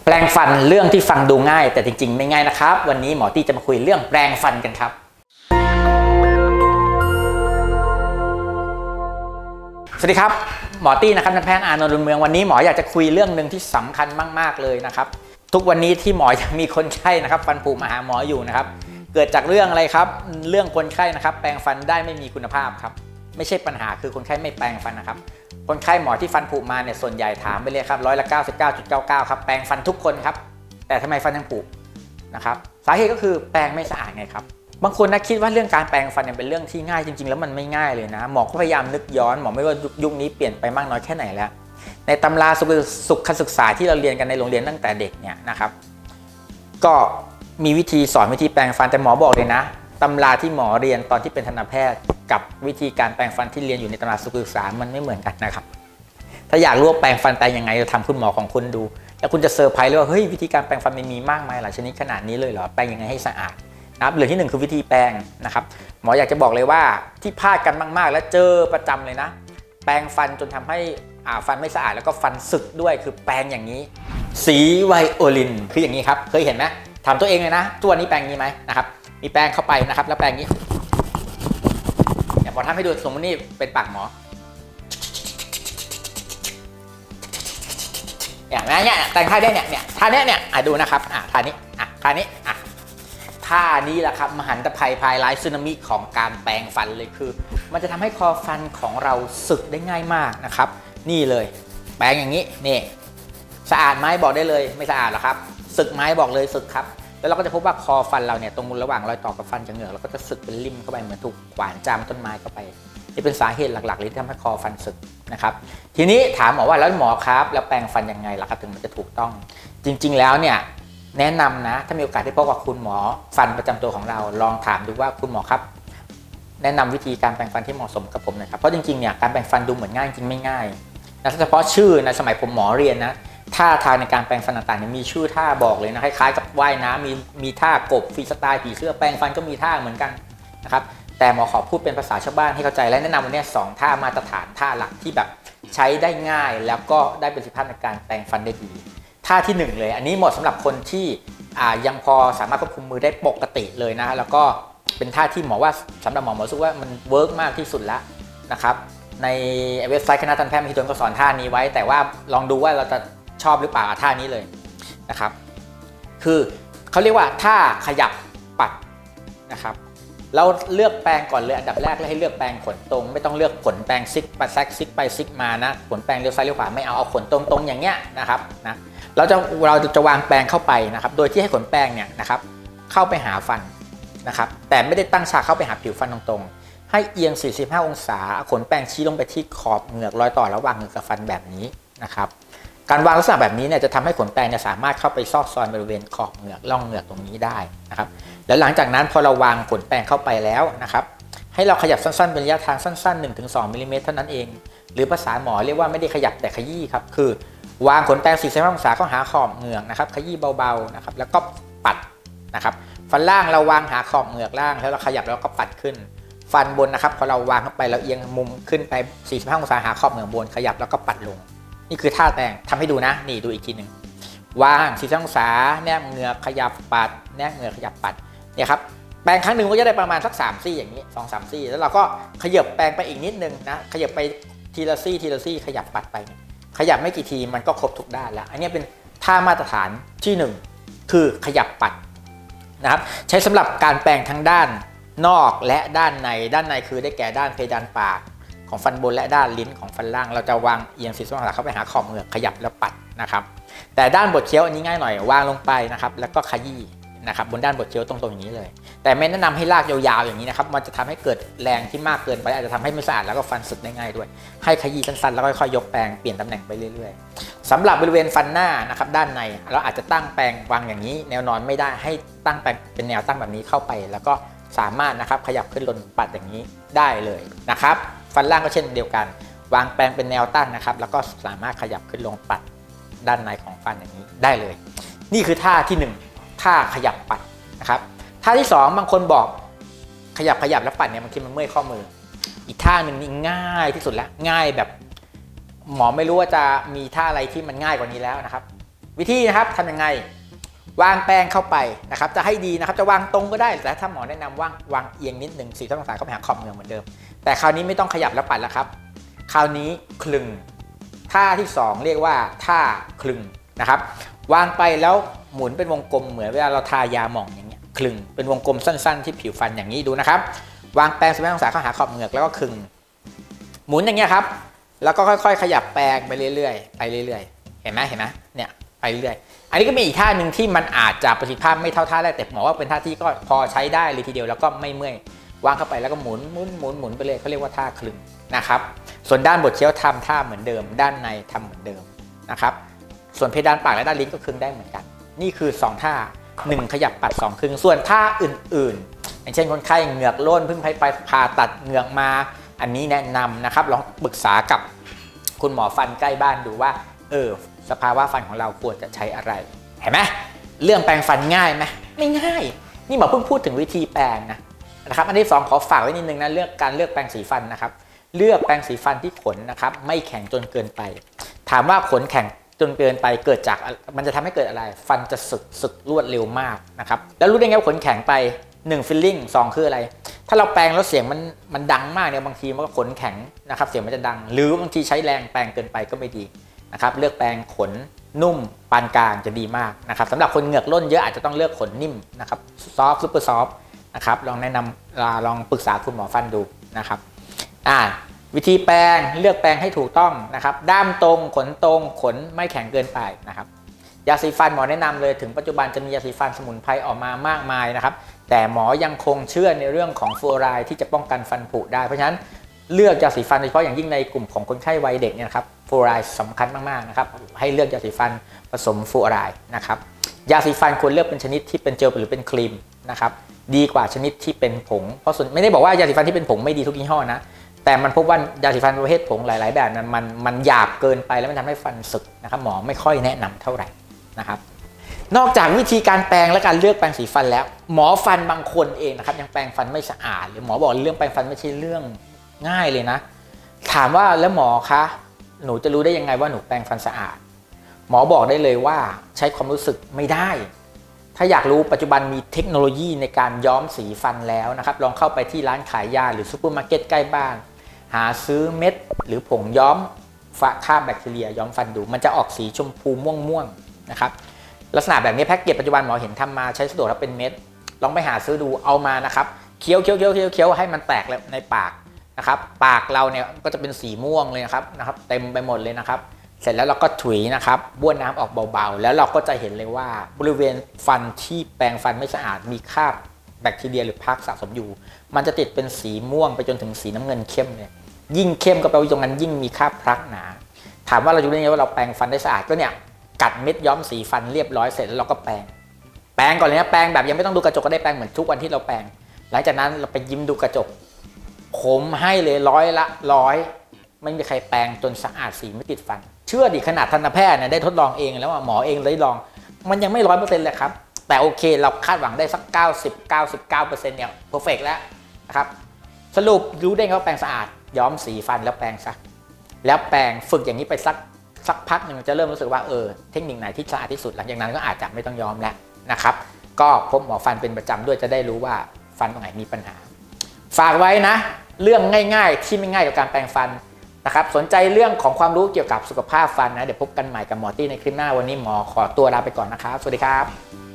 แปรงฟันเรื่องที่ฟังดูง่ายแต่จริงๆไม่ง่ายนะครับวันนี้หมอตี้จะมาคุยเรื่องแปรงฟันกันครับสวัสดีครับหมอตี้นะครับนายแพทย์อานนท์ รุนเมืองวันนี้หมออยากจะคุยเรื่องหนึ่งที่สำคัญมากๆเลยนะครับทุกวันนี้ที่หมอยังมีคนไข้นะครับฟันผุมาหาหมออยู่นะครับเกิดจากเรื่องอะไรครับเรื่องคนไข้นะครับแปรงฟันได้ไม่มีคุณภาพครับไม่ใช่ปัญหาคือคนไข้ไม่แปรงฟันนะครับคนไข้หมอที่ฟันผุมาเนี่ยส่วนใหญ่ถามไปเลยครับ99.99%ครับแปรงฟันทุกคนครับแต่ทำไมฟันยังผุนะครับสาเหตุก็คือแปรงไม่สะอาดไงครับบางคนนะคิดว่าเรื่องการแปรงฟันเนี่ยเป็นเรื่องที่ง่ายจริงๆแล้วมันไม่ง่ายเลยนะหมอก็พยายามนึกย้อนหมอไม่ว่ายุคนี้เปลี่ยนไปมากน้อยแค่ไหนแล้วในตำราสุขศึกษาที่เราเรียนกันในโรงเรียนตั้งแต่เด็กเนี่ยนะครับก็มีวิธีสอนวิธีแปรงฟันแต่หมอบอกเลยนะตำราที่หมอเรียนตอนที่เป็นทันตแพทย์กับวิธีการแปรงฟันที่เรียนอยู่ในตำราสุขศึกษามันไม่เหมือนกันนะครับถ้าอยากรู้ว่าแปรงฟันแปรงยังไงจะทำคุณหมอของคุณดูแล้วคุณจะเซอร์ไพรส์เลยว่าเฮ้ยวิธีการแปรงฟันมันมีมากมายหลายชนิดขนาดนี้เลยเหรอแปรงยังไงให้สะอาดนะครับเรื่องที่1คือวิธีแปรงนะครับหมออยากจะบอกเลยว่าที่พลาดกันมากๆและเจอประจำเลยนะแปรงฟันจนทำให้ฟันไม่สะอาดแล้วก็ฟันสึกด้วยคือแปรงอย่างนี้สีไวโอลินคืออย่างนี้ครับเคยเห็นไหมถามตัวเองเลยนะตัวนี้แปรงนี้ไหมนะครับมีแปรงเข้าไปนะครับแล้วแปรงนี้เดี๋ยวพอทำให้ดูสมมตินี่เป็นปากหมอเนี่ยแต่งท่าได้เนี่ยท่านี้ดูนะครับท่านี้ท่านี้ท่านี้แหละครับมหันตภัยภายร้ายสึนามิของการแปรงฟันเลยคือมันจะทำให้คอฟันของเราสึกได้ง่ายมากนะครับนี่เลยแปรงอย่างนี้นี่สะอาดไหมบอกได้เลยไม่สะอาดหรอกครับสึกไหมบอกเลยสึกครับแล้วเราก็จะพบว่าคอฟันเราเนี่ยตรงระหว่างรอยต่อกับฟันกับเหงือกเราก็จะสึกเป็นริ่มเข้าไปเหมือนถูกขวานจามต้นไม้เข้าไปนี่เป็นสาเหตุหลักๆเลยที่ทำให้คอฟันสึกนะครับทีนี้ถามหมอว่าแล้วหมอครับแล้วแปรงฟันยังไงล่ะครับถึงมันจะถูกต้องจริงๆแล้วเนี่ยแนะนำนะถ้ามีโอกาสได้พบกับคุณหมอฟันประจำตัวของเราลองถามดูว่าคุณหมอครับแนะนำวิธีการแปรงฟันที่เหมาะสมกับผมหน่อยครับเพราะจริงๆเนี่ยการแปรงฟันดูเหมือนง่ายจริงไม่ง่ายนะเฉพาะชื่อในสมัยผมหมอเรียนนะท่าทางในการแปรงฟันต่างๆเนี่ยมีชื่อท่าบอกเลยนะคล้ายๆกับว่ายน้ำมีท่ากบฟรีสไตล์ผีเสื้อแปรงฟันก็มีท่าเหมือนกันนะครับแต่หมอขอพูดเป็นภาษาชาวบ้านให้เข้าใจและแนะนำวันนี้2ท่ามาตรฐานท่าหลักที่แบบใช้ได้ง่ายแล้วก็ได้ประสิทธิภาพในการแปรงฟันได้ดีท่าที่1เลยอันนี้เหมาะสำหรับคนที่ยังพอสามารถควบคุมมือได้ปกติเลยนะแล้วก็เป็นท่าที่หมอว่าสำหรับหมอรู้สึกว่ามันเวิร์กมากที่สุดแล้วนะครับในเว็บไซต์คณะทันตแพทย์มหิดลก็สอนท่านี้ไว้แต่ว่าลองดูว่าเราจะชอบหรือเปล่าท่านี้เลยนะครับคือเขาเรียกว่าท่าขยับปัดนะครับเราเลือกแปรงก่อนเลยอันดับแรกเลยให้เลือกแปรงขนตรงไม่ต้องเลือกขนแปรงซิกไปซิกไปซิกมานะขนแปรงเลี้ยวซ้ายเลี้ยวขวาไม่เอาขนตรงอย่างเงี้ยนะครับนะเราจะวางแปรงเข้าไปนะครับโดยที่ให้ขนแปรงเนี่ยนะครับเข้าไปหาฟันนะครับแต่ไม่ได้ตั้งฉากเข้าไปหาผิวฟันตรงๆให้เอียง45องศาขนแปรงชี้ลงไปที่ขอบเหงือกรอยต่อระหว่างเหงือกกับฟันแบบนี้นะครับการวางลักษณะแบบนี้เนี่ยจะทำให้ขนแปรงเนี่ยสามารถเข้าไปซอกซอนบริเวณขอบเหงือกร่องเหงือกตรงนี้ได้นะครับแล้วหลังจากนั้นพอเราวางขนแปรงเข้าไปแล้วนะครับให้เราขยับสั้นๆเป็นระยะทางสั้นๆ 1-2 มิลลิเมตรเท่านั้นเองหรือภาษาหมอเรียกว่าไม่ได้ขยับแต่ขยี้ครับคือวางขนแปรง45องศาเข้าหาขอบเหงือกนะครับขยี้เบาๆนะครับแล้วก็ปัดนะครับฟันล่างเราวางหาขอบเหงือกล่างแล้วเราขยับแล้วก็ปัดขึ้นฟันบนนะครับพอเราวางเข้าไปเราเอียงมุมขึ้นไป45องศาหาขอบเหงือกบนขยับแล้วก็ปัดลงนี่คือท่าแปรงทำให้ดูนะนี่ดูอีกทีหนึ่งวาง45องศาแนบเหงือกขยับปัดแนบเหงือกขยับปัดเนี่ยครับแปรงครั้งหนึ่งก็จะได้ประมาณสัก3ซี่อย่างนี้2-3ซี่แล้วเราก็ขยับแปรงไปอีกนิดนึงนะขยับไปทีละซี่ขยับปัดไปขยับไม่กี่ทีมันก็ครบทุกด้านแล้วอันนี้เป็นท่ามาตรฐานที่1คือขยับปัดนะครับใช้สำหรับการแปรงทั้งด้านนอกและด้านในคือได้แก่ด้านเพดานปากของฟันบนและด้านลิ้นของฟันล่างเราจะวางเอียง45องศาเข้าไปหาขอบเหงือกขยับแล้วปัดนะครับแต่ด้านบดเคี้ยวอันนี้ง่ายหน่อยวางลงไปนะครับแล้วก็ขยี้นะครับบนด้านบดเคี้ยวตรงอย่างนี้เลยแต่ไม่แนะนำให้ลากยาวๆอย่างนี้นะครับมันจะทำให้เกิดแรงที่มากเกินไปอาจจะทำให้ไม่สะอาดแล้วก็ฟันสึกได้ง่ายด้วยให้ขยี้สั้นๆแล้วค่อยๆยกแปรงเปลี่ยนตำแหน่งไปเรื่อยๆสำหรับบริเวณฟันหน้านะครับด้านในเราอาจจะตั้งแปรงวางอย่างนี้แนวนอนไม่ได้ให้ตั้งแปรงเป็นแนวตั้งแบบนี้เข้าไปแล้วก็สามารถนะครับขยับขึ้นลงปัดอย่างนี้ได้เลยนะครับฟันล่างก็เช่นเดียวกันวางแปรงเป็นแนวตั้งนะครับแล้วก็สามารถขยับขึ้นลงปัดด้านในของฟันอย่างนี้ได้เลยนี่คือท่าที่1ท่าขยับปัดนะครับท่าที่2บางคนบอกขยับแล้วปัดเนี่ยบางทีมันเมื่อยข้อมืออีกท่าหนึ่งนี่ง่ายที่สุดแล้วง่ายแบบหมอไม่รู้ว่าจะมีท่าอะไรที่มันง่ายกว่านี้แล้วนะครับวิธีนะครับทำยังไงวางแป้งเข้าไปนะครับจะให้ดีนะครับจะวางตรงก็ได้แต่ถ้าหมอแนะนำวางเอียงนิดหนึ่ง45 องศาเข้าไปหาขอบเหงือกเหมือนเดิมแต่คราวนี้ไม่ต้องขยับแล้วปัดแล้วครับคราวนี้คลึงท่าที่2เรียกว่าท่าคลึงนะครับวางไปแล้วหมุนเป็นวงกลมเหมือนเวลาเราทายาหม่องอย่างเงี้ยคลึงเป็นวงกลมสั้นๆที่ผิวฟันอย่างนี้ดูนะครับวางแปรง45 องศาเข้าหาขอบเหงือกแล้วก็คลึงหมุนอย่างเงี้ยครับแล้วก็ค่อยๆขยับแปรงไปเรื่อยๆไปเรื่อยๆเห็นไหมเนี่ยไปเรื่อยอันนี้ก็มีอีกท่าหนึ่งที่มันอาจจะประสิทธิภาพไม่เท่าท่าแรกแต่หมอว่าเป็นท่าที่ก็พอใช้ได้เลยทีเดียวแล้วก็ไม่เมื่อยวางเข้าไปแล้วก็หมุนไปเลยเขาเรียกว่าท่าคลึงนะครับส่วนด้านบดเคี้ยวทำท่าเหมือนเดิมด้านในทำเหมือนเดิมนะครับส่วนเพดานปากและด้านลิ้นก็คลึงได้เหมือนกันนี่คือ2ท่า1ขยับปัด2คลึงส่วนท่าอื่นๆอย่างเช่นคนไข้เหงือกโล่นเพิ่งไปผ่าตัดเหงือกมาอันนี้แนะนำนะครับลองปรึกษากับคุณหมอฟันใกล้บ้านดูว่าสภาวะฟันของเราควรจะใช้อะไรเห็นไหมเรื่องแปรงฟันง่ายไหมไม่ง่ายนี่หมอเพิ่งพูดถึงวิธีแปรงนะครับอันที่2ขอฝากไว้นิดนึงนะการเลือกแปรงสีฟันนะครับเลือกแปรงสีฟันที่ขนนะครับไม่แข็งจนเกินไปถามว่าขนแข็งจนเกินไปเกิดจากมันจะทำให้เกิดอะไรฟันจะสึกรวดเร็วมากนะครับแล้วรู้ได้ไงว่าขนแข็งไป1 feeling 2คืออะไรถ้าเราแปรงแล้วเสียงมันดังมากเนี่ยบางทีมันก็ขนแข็งนะครับเสียงมันจะดังหรือบางทีใช้แรงแปรงเกินไปก็ไม่ดีนะครับเลือกแปรงขนนุ่มปานกลางจะดีมากนะครับสำหรับคนเหงือกล้นเยอะอาจจะต้องเลือกขนนิ่มนะครับซอฟต์ซูเปอร์ซอฟต์นะครับลองแนะนำลองปรึกษาคุณหมอฟันดูนะครับวิธีแปรงเลือกแปรงให้ถูกต้องนะครับด้ามตรงขนตรงขนไม่แข็งเกินไปนะครับยาสีฟันหมอแนะนำเลยถึงปัจจุบันจะมียาสีฟันสมุนไพรออกมามากมายนะครับแต่หมอยังคงเชื่อในเรื่องของฟลูออไรด์ที่จะป้องกันฟันผุได้เพราะฉะนั้นเลือกยาสีฟันโดยเฉพาะอย่างยิ่งในกลุ่มของคนไข้วัยเด็กเนี่ยครับฟลูออไรด์สำคัญมากๆนะครับให้เลือกยาสีฟันผสมฟลูออไรด์นะครับยาสีฟันควรเลือกเป็นชนิดที่เป็นเจลหรือเป็นครีมนะครับดีกว่าชนิดที่เป็นผงเพราะส่วนไม่ได้บอกว่ายาสีฟันที่เป็นผงไม่ดีทุกยี่ห้อนะแต่มันพบว่ายาสีฟันประเภทผงหลายๆแบบมันหยาบเกินไปแล้วมันทำให้ฟันสึกนะครับหมอไม่ค่อยแนะนำเท่าไหร่นะครับนอกจากวิธีการแปรงและการเลือกแปรงสีฟันแล้วหมอฟันบางคนเองนะครับยังแปรงฟันไม่สะอาดหรือหมอบอกเรื่องแปรงฟันไม่ใช่เรื่องง่ายเลยนะถามว่าแล้วหมอคะหนูจะรู้ได้ยังไงว่าหนูแปรงฟันสะอาดหมอบอกได้เลยว่าใช้ความรู้สึกไม่ได้ถ้าอยากรู้ปัจจุบันมีเทคโนโลยีในการย้อมสีฟันแล้วนะครับลองเข้าไปที่ร้านขายยาหรือซูเปอร์มาร์เก็ตใกล้บ้านหาซื้อเม็ดหรือผงย้อมฆ่าแบคทีเรียย้อมฟันดูมันจะออกสีชมพูม่วงๆนะครับลักษณะแบบนี้แพ็กเกจปัจจุบันหมอเห็นทำมาใช้สะดวกแล้วเป็นเม็ดลองไปหาซื้อดูเอามานะครับเคี้ยวให้มันแตกในปากนะครับปากเราเนี่ยก็จะเป็นสีม่วงเลยนะครับเต็มไปหมดเลยนะครับเสร็จแล้วเราก็ถุยนะครับบ้วนน้ำออกเบาๆแล้วเราก็จะเห็นเลยว่าบริเวณฟันที่แปรงฟันไม่สะอาดมีคราบแบคทีเรียหรือพักสะสมอยู่มันจะติดเป็นสีม่วงไปจนถึงสีน้ำเงินเข้มเนี่ยยิ่งเข้มก็แปลว่าตรงนั้นยิ่งมีคราบพลักหนาถามว่าเราจะรู้ได้ไงว่าเราแปรงฟันได้สะอาดก็เนี่ยกัดเม็ดย้อมสีฟันเรียบร้อยเสร็จแล้วเราก็แปรงก่อนเลยนะแปรงแบบยังไม่ต้องดูกระจกก็ได้แปรงเหมือนทุกวันที่เราแปรงหลังจากนั้นเราไปยิ้มดูกระจกผมให้เลย100ไม่มีใครแปรงจนสะอาดสีไม่ติดฟันเชื่อดิขนาดทันตแพทย์เนี่ยได้ทดลองเองแล้วหมอเองได้ลองมันยังไม่100%เลยครับแต่โอเคเราคาดหวังได้สัก99%เนี่ยเพอร์เฟกต์แล้วนะครับสรุปรู้ได้ไงว่าแปรงสะอาดย้อมสีฟันแล้วแปรงซะแล้วแปรงฝึกอย่างนี้ไปสักพักหนึ่งจะเริ่มรู้สึกว่าเทคนิคไหนที่สะอาดที่สุดหลังจากนั้นก็อาจจะไม่ต้องย้อมแล้วนะครับก็พบหมอฟันเป็นประจำด้วยจะได้รู้ว่าฟันตรงไหนมีปัญหาฝากไว้นะเรื่องง่ายๆที่ไม่ง่ายกับการแปรงฟันนะครับสนใจเรื่องของความรู้เกี่ยวกับสุขภาพฟันนะเดี๋ยวพบกันใหม่กับหมอตี้ในคลิปหน้าวันนี้หมอขอตัวลาไปก่อนนะครับสวัสดีครับ